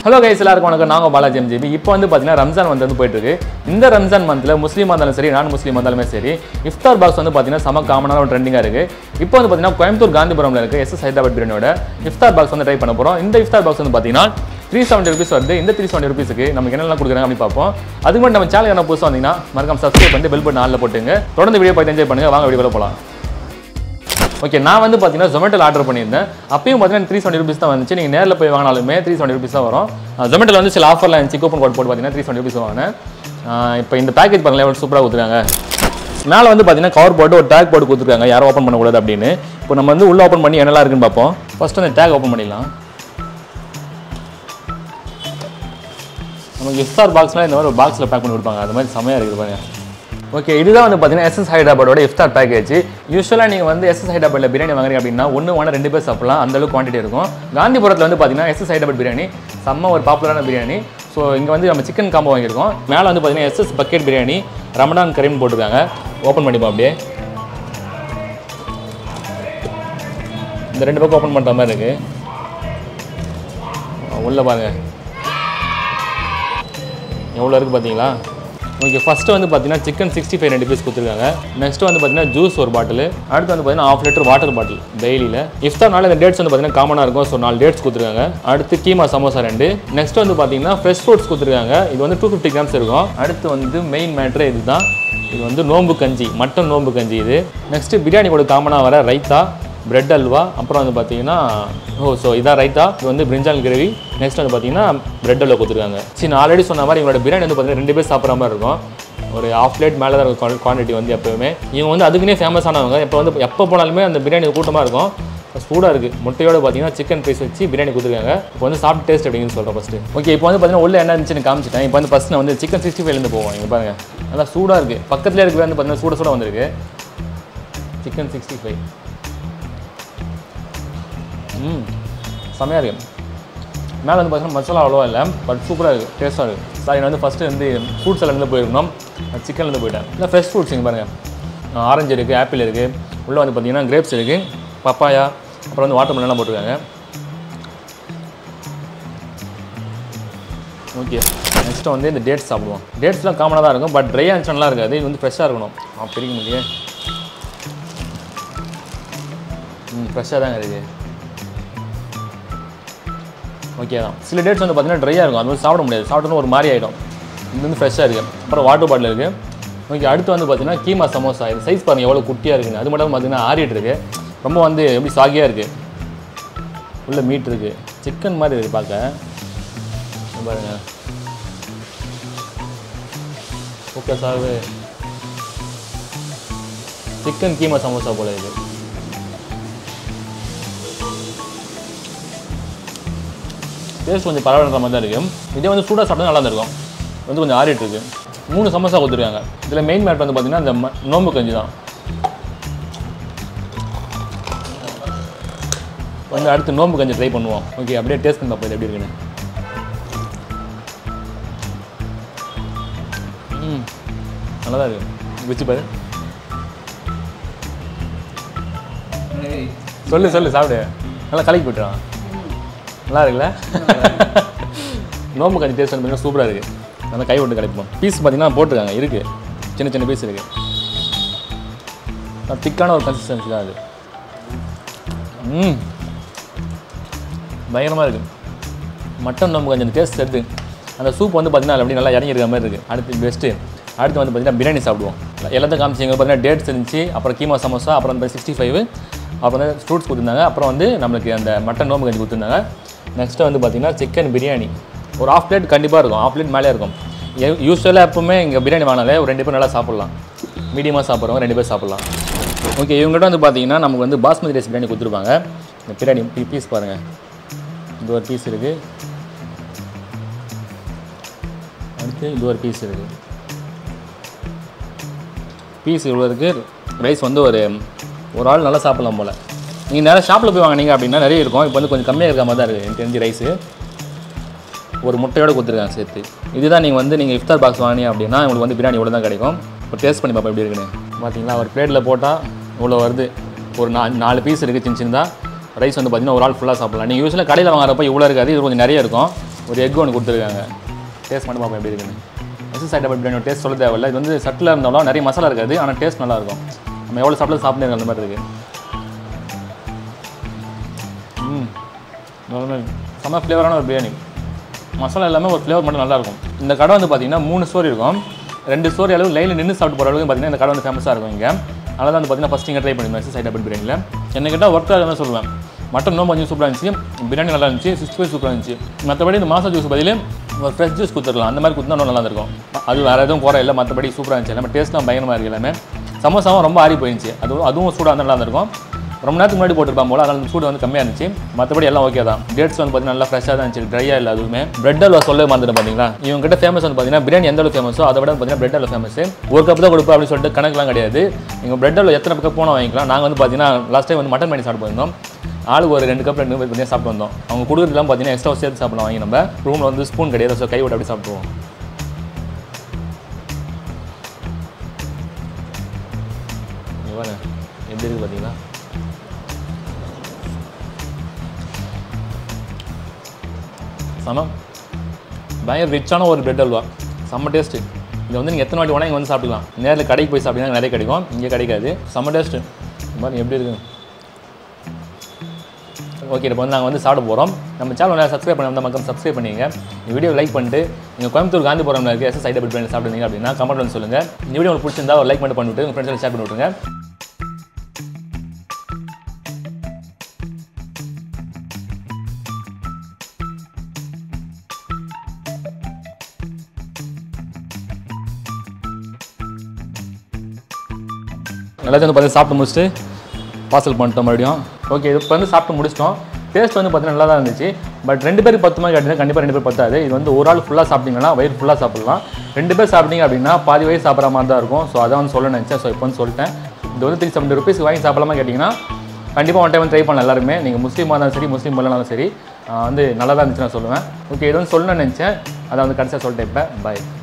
Hello guys, எல்லாருக்கும் வணக்கம். நான் பாலாஜி எம்ஜிபி. இப்போ வந்து பாத்தீங்கன்னா ரம்ஜான் வந்து போயிட்டு இருக்கு. இந்த ரம்ஜான் மந்த்ல முஸ்லீமா இருந்தாலும் சரி, நான் முஸ்லீமா இருந்தாலுமே சரி, இஃப்தார் பாக்ஸ் வந்து பாத்தீங்கன்னா சம காமனான ஒரு ட்ரெண்டிங்கா இருக்கு. இப்போ வந்து பாத்தீங்கன்னா கோயம்புத்தூர் காந்திபுரம்ல இருக்கு SS ஹைதராபாத் பிரியாணியோட இஃப்தார் பாக்ஸ் வந்து ட்ரை பண்ண போறோம். இந்த இஃப்தார் பாக்ஸ் வந்து பாத்தீங்கன்னா 370 rupees வருது. இந்த 370 rupeesக்கு நமக்கு என்னெல்லாம் கொடுக்குறாங்க அப்படி பார்ப்போம். அதுக்கு மட்டும் நம்ம சேனல் என்ன புதுசா வந்தீங்கன்னா மறக்காம சப்ஸ்கிரைப் பண்ணி பெல் பட்டன் ஆல்ல போட்டுங்க. தொடர்ந்து வீடியோ பார்த்து என்ஜாய் பண்ணுங்க. வாங்க வீடியோக்குள்ள போலாம். ஓகே, நான் வந்து பார்த்தீங்கன்னா ஜொமேட்டோவில் ஆர்டர் பண்ணியிருந்தேன். அப்பயும் பார்த்தீங்கன்னா 370 rupees தான் வந்துச்சு. நீங்கள் நேரில் போய் வாங்கினாலுமே 370 rupees தான் வரும். ஜொமேட்டோவில் வந்து சில ஆஃபர்லாம் இருந்துச்சு. கூப்பன் கோட் போட்டு பார்த்தீங்கன்னா 370 rupees வாங்கினேன். இப்போ இந்த பேக்கேஜ் பாருங்களேன், எவ்வளோ சூப்பராக கொடுத்துருக்காங்க. மேலே வந்து பார்த்தீங்கன்னா கவர் போட்டு ஒரு டேக் போட்டு கொடுத்துருக்காங்க, யாரும் ஓப்பன் பண்ணக்கூடாது அப்படின்னு. இப்போ நம்ம வந்து உள்ளே ஓப்பன் பண்ணி என்னெல்லாம் இருக்குன்னு பார்ப்போம். ஃபஸ்ட்டு அந்த டேக் ஓப்பன் பண்ணிடலாம். நமக்கு இஃப்தார் பாக்ஸ்லாம் இந்த மாதிரி ஒரு பாக்ஸில் பேக் பண்ணி கொடுப்பாங்க, அது மாதிரி செமையாக இருக்குது பாருங்க. ஓகே, இதுதான் வந்து பார்த்தீங்கன்னா SS ஹைதராபாடோட இஃப்தார் பேக்கேஜ். யூஸ்வலாக நீங்கள் வந்து SS ஹைதராபாத்தில் பிரியாணி வாங்குறீங்க அப்படின்னா ஒன்று வாங்க 2 பேர் சாப்பிடலாம், அந்தளவுக்கு குவான்டிட்டி இருக்கும். காந்திபுரத்தில் வந்து பார்த்தீங்கன்னா SS ஹைதராபாத் பிரியாணி செம்ம ஒரு பாப்புலரான பிரியாணி. ஸோ இங்கே வந்து நம்ம சிக்கன் காம்போ வாங்கியிருக்கோம். மேலே வந்து பார்த்தீங்கன்னா SS பக்கெட் பிரியாணி ரமடான் கரீம் போட்டிருக்காங்க. ஓப்பன் பண்ணிப்போம் அப்படியே. இந்த 2 பக்கம் ஓப்பன் பண்ணுற மாதிரி இருக்குது. உள்ளே பாருங்கள் எவ்வளோ இருக்குது பார்த்தீங்களா. ஓகே, ஃபஸ்ட்டு வந்து பார்த்தீங்கன்னா சிக்கன் 65 2 பீஸ் கொடுத்துருக்காங்க. நெக்ஸ்ட் வந்து பார்த்தீங்கன்னா ஜூஸ் ஒரு பாட்டில். அடுத்து வந்து பார்த்தீங்கன்னா 1/2 லிட்டர் வாட்டர் பாட்டில் டெய்லியில். இஃப்தார்னால இந்த டேட்ஸ் வந்து பார்த்தீங்கன்னா காமனாக இருக்கும். ஸோ 4 டேட்ஸ் கொடுத்துருக்காங்க. அடுத்து கீமா சமோசா 2. நெக்ஸ்ட் வந்து பார்த்தீங்கன்னா ஃப்ரெஷ் ஃப்ரூட்ஸ் கொடுத்துருக்காங்க. இது வந்து 250 grams இருக்கும். அடுத்து வந்து மெயின் மேட்ரு இதுதான். இது வந்து நோம்பு கஞ்சி, மட்டன் நோம்பு கஞ்சி இது. நெக்ஸ்ட்டு பிரியாணி கூட காமனாக வர ரைத்தா, பிரெட் அல்வா, அப்புறம் வந்து பார்த்தீங்கன்னா ஸோ இதான் ரைத்தா. இது வந்து பிரிஞ்சால் கிரேவி. நெக்ஸ்ட் வந்து பார்த்தீங்கன்னா பிரெட் அல்வா கொடுத்துருக்காங்க. சரி, நான் ஆல்ரெடி சொன்ன மாதிரி இவங்களோட பிரியாணி வந்து பார்த்தீங்கன்னா 2 பேர் சாப்பிட்ற மாதிரி இருக்கும். ஒரு 1/2 plate மேலே தான் இருக்கும் குவான்டிட்டி வந்து எப்போவுமே. இவங்க வந்து அதுக்குன்னே ஃபேமஸானவங்க. எப்போ போனாலுமே அந்த பிரியாணி கூட்டமாக இருக்கும். சூடாக இருக்குது. முட்டையோடு பார்த்தீங்கன்னா சிக்கன் பீஸ் வச்சு பிரியாணி கொடுத்துருக்காங்க. இப்போ வந்து சாப்பிட்டு டேஸ்ட் அப்படிங்கிறது சொல்கிறேன் ஃபஸ்ட்டு. ஓகே, இப்போ வந்து பார்த்தீங்கன்னா உள்ள என்ன இருந்துச்சுன்னு காமிச்சிட்டேன். இப்போ வந்து ஃபஸ்ட் நான் வந்து சிக்கன் 65 போவோம். இங்கே பாருங்கள், நல்லா சூடாக இருக்குது. பக்கத்துலேயே இருக்கிற வந்து பார்த்தீங்கன்னா சூட வந்திருக்கு சிக்கன் 65. செம்மையாக இருக்குது. மேலே வந்து பார்த்தீங்கன்னா மசாலா அவ்வளோவா இல்லை, பட் சூப்பராக இருக்குது, டேஸ்ட்டாக இருக்குது. சாரி, நான் வந்து ஃபஸ்ட்டு வந்து ஃப்ரூட்ஸ்லேருந்து போயிருக்கணும், சிக்கன்லேருந்து போயிட்டேன். இல்லை ஃப்ரெஷ் ஃப்ரூட்ஸ் இங்கே பாருங்கள், ஆரஞ்சு இருக்குது, ஆப்பிள் இருக்குது, உள்ளே வந்து பார்த்தீங்கன்னா கிரேப்ஸ் இருக்குது, பப்பாயா, அப்புறம் வந்து வாட்டர் மெலன்லாம் போட்டிருக்காங்க. ஓகே, நெக்ஸ்ட்டு வந்து இந்த டேட்ஸ் சாப்பிடுவோம். டேட்ஸ்லாம் காமனாக தான் இருக்கும், பட் ட்ரையாக இருந்துச்சுலாம் இருக்காது. இது வந்து ஃப்ரெஷ்ஷாக இருக்கணும். பிரிக்க முடியும், ஃப்ரெஷ்ஷாக தாங்க இருக்குது. ஓகே தான். சில டேட்ஸ் வந்து பார்த்தீங்கன்னா ட்ரையாக இருக்கும், அது வந்து சாப்பிட முடியாது, சாப்பிட்டோன்னு ஒரு மாதிரி ஆகிடும். இது வந்து ஃப்ரெஷ்ஷாக இருக்குது. அப்புறம் வாட்டர் பாட்டில் இருக்குது. ஓகே, அடுத்து வந்து பார்த்தீங்கன்னா கீமா சமோசா. இது சைஸ் பாருங்கள் எவ்வளோ குட்டியாக இருக்குங்க. அது மட்டும் பார்த்தீங்கன்னா ஆறிட்டு இருக்குது. ரொம்ப வந்து எப்படி சாகியாக இருக்குது. உள்ள மீட் இருக்குது, சிக்கன் மாதிரி இருக்குது பார்க்க. பாருங்கள், okay sir, chicken keema samosa போல இது. டேஸ்ட் கொஞ்சம் பரவாயில்ல மாதிரி தான் இருக்குது. இதே வந்து சூடாக சாப்பிட்டா நல்லா இருக்கும். வந்து கொஞ்சம் ஆறிட்டு இருக்குது. 3 சமோசா கொடுத்துருக்காங்க. இதில் மெயின் மேட் வந்து பார்த்தீங்கன்னா இந்த நோம்பு கஞ்சி தான். வந்து அடுத்து நோம்பு கஞ்சி ட்ரை பண்ணுவோம். ஓகே, அப்படியே டேஸ்ட் பண்ணி பார்ப்போம் எப்படி இருக்குன்னு. நல்லா தான் இருக்குது. வச்சு பாரு, சொல்லு சாப்பிடு. நல்லா கலக்கி போட்டுறான். நல்லா இருக்குல்ல? நோம்பு கஞ்சி டேஸ்ட் பார்த்தீங்கன்னா சூப்பராக இருக்குது. நல்லா கை விட்டு கிடைப்போம். பீஸ் பார்த்தீங்கன்னா போட்டிருக்காங்க, இருக்குது, சின்ன பீஸ் இருக்குது. திக்கான ஒரு கன்சிஸ்டன்சி தான் அது. பயங்கரமாக இருக்குது. மட்டன் நோம்பு கஞ்சி டேஸ்ட் எடுத்து அந்த சூப் வந்து பார்த்தீங்கன்னா அப்படி நல்லா இறங்கி இருக்கிற மாதிரி இருக்குது. அடுத்து பெஸ்ட்டு. அடுத்து வந்து பார்த்தீங்கன்னா பிரியாணி சாப்பிடுவோம். எல்லாத்தையும் காமிச்சிங்க பார்த்தீங்கன்னா டேட்ஸ் இருந்துச்சு, அப்புறம் கீமா சமோசா, அப்புறம் வந்து 65, அப்புறம் வந்து ஃப்ரூட்ஸ் கொடுத்துருந்தாங்க, அப்புறம் வந்து நம்மளுக்கு அந்த மட்டன் நோம்பு கஞ்சி கொடுத்துருந்தாங்க. நெக்ஸ்ட்டு வந்து பார்த்திங்கன்னா சிக்கன் பிரியாணி ஒரு 1/2 plate கண்டிப்பாக இருக்கும், 1/2 plate மேலே இருக்கும். யூஸ்வலாக எப்போவுமே இங்கே பிரியாணி வாங்கினாலே ஒரு 2 பேர் நல்லா சாப்பிட்லாம். மீடியமாக சாப்பிட்றவங்க 2 பேர் சாப்பிட்லாம். ஓகே, இவங்ககிட்ட வந்து பார்த்திங்கன்னா நமக்கு வந்து பாஸ்மதி ரைஸ் பிரியாணி கொடுத்துருப்பாங்க. இந்த பிரியாணி பீஸ் பாருங்கள், இது ஒரு பீஸ் இருக்குது. அடுத்து இது ஒரு பீஸ் இருக்குது. பீஸ் இவ்வளோ இருக்குது. ரைஸ் வந்து ஒரு ஆள் நல்லா சாப்பிட்லாம் போல். நீங்கள் நிறைய ஷாப்பில் போய் வாங்கினீங்க அப்படின்னா நிறைய இருக்கும். இப்போ வந்து கொஞ்சம் கம்மியாக இருக்கிற மாதிரி தான் இருக்குது எனக்கு தெரிஞ்சு. ரைஸு ஒரு முட்டையோடு கொடுத்துருக்காங்க சேர்த்து. இதுதான் நீங்கள் இஃப்தார் பாக்ஸ் வாங்கினீங்க அப்படின்னா உங்களுக்கு வந்து பிரியாணி இவ்வளோ தான் கிடைக்கும். இப்போ டேஸ்ட் பண்ணி பார்ப்போம் எப்படி இருக்குன்னு. பார்த்தீங்களா, ஒரு பிளேட்டில் போட்டால் இவ்வளோ வருது. ஒரு 4 பீஸ் இருக்குது சின்னதாக. ரைஸ் வந்து பார்த்தீங்கன்னா ஒரு ஆள் ஃபுல்லாக சாப்பிட்லாம். நீங்கள் யூஸ்வலாக கடையில் வாங்குறப்போ இவ்வளோ இருக்காது, இது கொஞ்சம் நிறைய இருக்கும். ஒரு எக் ஒன்று கொடுத்துருக்காங்க. டேஸ்ட் மட்டும் பார்ப்போம் எப்படி இருக்குன்னு. எஸ்எஸ் ஹைதராபாத் பிரியாணி டேஸ்ட் சொல்ல தேவையில்லை. இது வந்து சட்டில் இருந்தாலும் நிறைய மசாலா இருக்காது, ஆனால் டேஸ்ட் நல்லாயிருக்கும். நம்ம எவ்வளோ சாப்பிட்டு அந்த மாதிரி இருக்குது. செம்ம ஃப்ளேவரான ஒரு பிரியாணி. மசாலா எல்லாமே ஒரு ஃப்ளேவர் மட்டும் நல்லாயிருக்கும். இந்த கடை வந்து பார்த்திங்கன்னா 3 ஸ்டோரி இருக்கும். 2 ஸ்டோரி அளவு லைனில் நின்று சாப்பிட்டு போகிற அளவுக்கு பார்த்திங்கன்னா இந்த கடை வந்து ஃபேமஸாக இருக்கும் இங்கே. அதனால் வந்து பார்த்திங்கன்னா ஃபஸ்ட் இங்கே ட்ரை பண்ணிருந்தேன் எஸ்எஸ் ஹைதராபாத் பிரியாணியில். என்ன கேட்டால் ஒர்க்காக தான் சொல்லுவேன். மட்டன் இன்னும் கொஞ்சம் சூப்பராக இருந்துச்சு, பிரியாணி நல்லா இருந்துச்சு, 65 சூப்பராக இருந்துச்சு. மற்றபடி இந்த மாசா ஜூஸ் பதில் ஒரு ஃப்ரெஷ் ஜூஸ் கொடுத்துருக்கலாம். அந்த மாதிரி கொடுத்தா இன்னும் நல்லா இருக்கும். அது வேறு எதுவும் குறை இல்லை, மற்றபடி சூப்பராக இருந்துச்சு. எல்லாமே டேஸ்ட்லாம் பயங்கரமாக இருக்குது. எல்லாமே சமோசாவும் ரொம்ப ஆறி போயிருந்துச்சு. அதுவும் சூடாக நல்லா இருந்திருக்கும். ரொம்ப நேரத்துக்கு முன்னாடி போட்டுருப்பாங்க போல, அதனால் சூடு வந்து கம்மியாக இருந்துச்சு. மற்றபடி எல்லாம் ஓகே தான். டேட்ஸ் வந்து பார்த்தீங்கன்னா நல்லா ஃப்ரெஷ்ஷாக தான் இருந்துச்சு, ட்ரையாக இல்லை. அதுவுமே பிரெட் அல்வா சொல்ல மாட்டேன் பார்த்தீங்களா. இவங்க கிட்ட ஃபேமஸ் வந்து பார்த்தீங்கன்னா பிரியாணி எந்த அளவு ஃபேமஸோ அதை விட பார்த்தீங்கன்னா பிரெட் அல்வா ஃபேமஸ். ஒரு கப் தான் கொடுப்போம் அப்படின்னு சொல்லிட்டு கணக்கெலாம் கிடையாது. நீங்கள் பிரெட் அல்வா எத்தனை கப் போனால் வாங்கிக்கலாம். நாங்கள் வந்து பார்த்தீங்கன்னா லாஸ்ட் டைம் வந்து மட்டன் பிரியாணி சாப்பிட்டு போயிருந்தோம். ஆளுக்கு ஒரு 2 கப் 2 கப் பண்ணி சாப்பிட்டு வந்தோம். அவங்க கொடுக்குறதுலாம் பார்த்தீங்கன்னா எக்ஸ்ட்ரா சேர்த்து சாப்பிடலாம். வாங்கி நம்ம ரூமில் வந்து ஸ்பூன் கிடையாது, ஸோ கை விட்டு அப்படி சாப்பிடுவோம். எப்படி இருக்குது பார்த்தீங்களா. பயங்கர ரிச்சான ஒரு பிரெட் அல்வா, செம்ம டேஸ்ட்டு. இதை வந்து நீங்கள் எத்தனை வாட்டி வேணால் இங்கே வந்து சாப்பிட்டுக்கலாம். நேரில் கடைக்கு போய் சாப்பிட்டீங்கன்னா நிறைய கிடைக்கும், இங்கே கிடைக்காது. செம்ம டேஸ்ட்டு. மாதிரி எப்படி இருக்குது. ஓகே, இப்போ வந்து நாங்கள் வந்து சாப்பிட போகிறோம். நம்ம சேனல் சப்ஸ்கிரைப் பண்ண மக்கள் சப்ஸ்கிரைப் பண்ணிங்க. இந்த வீடியோ லைக் பண்ணிட்டு நீங்கள் கோயம்புத்தூர் காந்திபுரம்ல இருக்க எஸ்எஸ் ஹைதராபாத் பிரியாணி சாப்பிடுங்க அப்படின்னா கமெண்ட் வந்து சொல்லுங்கள். இந்த வீடியோ உங்களுக்கு பிடிச்சிருந்தா ஒரு லைக் மட்டும் பண்ணிவிட்டு உங்கள் ஃப்ரெண்ட்ஸோட ஷேர் பண்ணி விட்டுருங்க. எல்லாத்தையும் வந்து பார்த்து சாப்பிட்டு முடிச்சுட்டு பார்சல் பண்ணிட்டோம் மறுபடியும். ஓகே, இப்போ வந்து சாப்பிட்டு முடிச்சிட்டோம். டேஸ்ட் வந்து பார்த்தீங்கன்னா நல்லா தான் இருந்துச்சு. பட் 2 பேருக்கு 10 மாதிரி கேட்டிங்கன்னா கண்டிப்பாக 2 பேர் பத்தாது. இது வந்து ஒரு ஆள் ஃபுல்லாக சாப்பிட்டீங்கன்னா வயிறு ஃபுல்லாக சாப்பிட்லாம். 2 பேர் சாப்பிட்டீங்க அப்படின்னா பாதி வயிறு சாப்பிட்ற மாதிரி தான் இருக்கும். ஸோ அதான் வந்து சொல்ல நினச்சேன். ஸோ இப்போ வந்து சொல்லிட்டேன். இது வந்து 370 rupees வாங்கி சாப்பிடலாமா கேட்டிங்கன்னா கண்டிப்பாக ஒன் டைம் வந்து ட்ரை பண்ணலாம் எல்லாருமே. நீங்கள் முஸ்லீமாக இருந்தாலும் சரி, முஸ்லீம் இல்லைனாலும் சரி, வந்து நல்லா தான் இருந்துச்சு நான் சொல்லுவேன். ஓகே, இது வந்து சொல்லணும்னு நினச்சேன். அதை வந்து கடைசியாக சொல்லிட்டேன். இப்போ பாய்.